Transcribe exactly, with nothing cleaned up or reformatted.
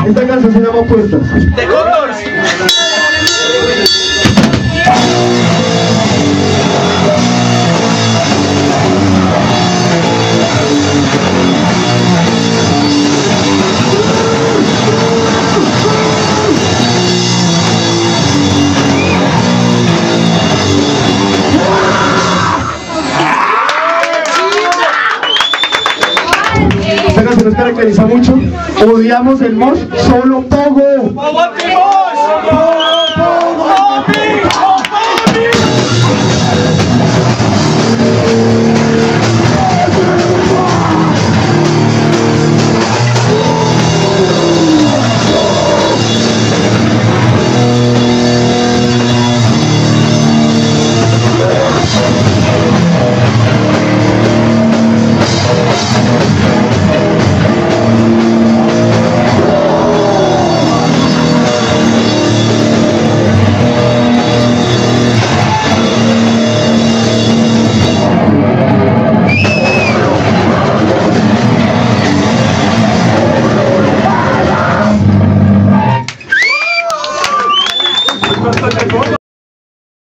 Esta canción se llama Puertas. ¡De Cóndor! Esta canción nos caracteriza mucho. Odiamos el mosh, solo pogo. ¡Aguante mosh!